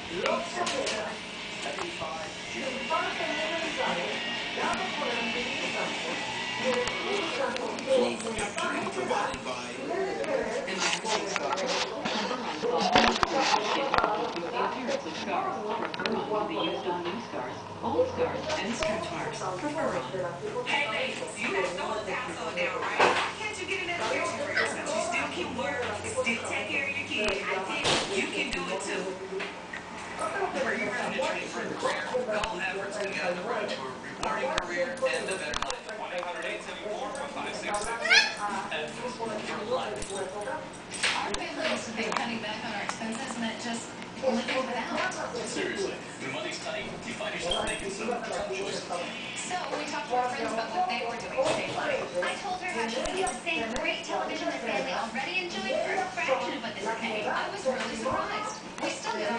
Provided by And managing scars. Fur-on cloth skin to improve the appearance of scars. From Fur-on can be used on new scars, old scars, and stretch marks. For Fur-on. Hey, ladies, you have solar power on now, right? Why can't you get another picture for yourself? You still can work, still take care of your kids. I think you can do it too. Are you ready to train for a career? Call Efforts and get on the road to a rewarding career and a better life. 1-800-874-1566. Efforts, your life. Our family's been cutting back on our expenses, and that just living without. Seriously, when money's tight, you find yourself making some tough choices. So we talked to our friends about what they were doing to save money. I told her how she could get the same great television the family already enjoyed for a fraction of what this is paying. I was really surprised. We still get